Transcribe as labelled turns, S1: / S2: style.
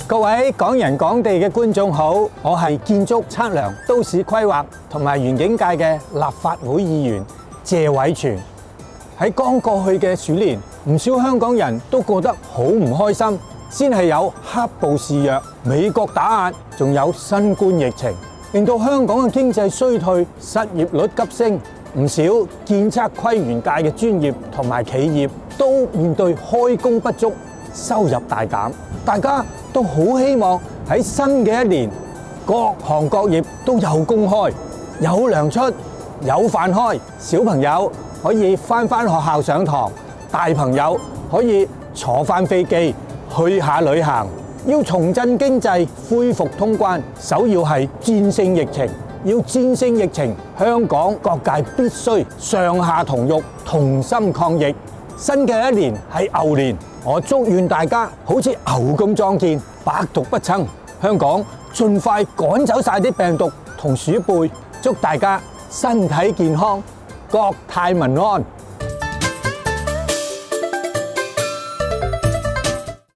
S1: 各位港人港地嘅觀眾好，我係建築測量、都市規劃同埋園景界嘅立法會議員謝偉銓。喺剛過去嘅鼠年，唔少香港人都過得好唔開心，先係有黑暴肆虐、美國打壓，仲有新冠疫情，令到香港嘅經濟衰退、失業率急升。唔少建測規園界嘅專業同埋企業都面對開工不足、收入大減。大家都好希望喺新嘅一年，各行各業都有工開、有糧出、有飯開，小朋友可以返學校上堂，大朋友可以坐返飛機去下旅行。要重振經濟、恢復通關，首要係戰勝疫情。要戰勝疫情，香港各界必須上下同欲，同心抗疫。新嘅一年係牛年，我祝願大家好似牛咁壯健，百毒不侵。香港盡快趕走晒啲病毒同鼠輩，祝大家身體健康，國泰民安。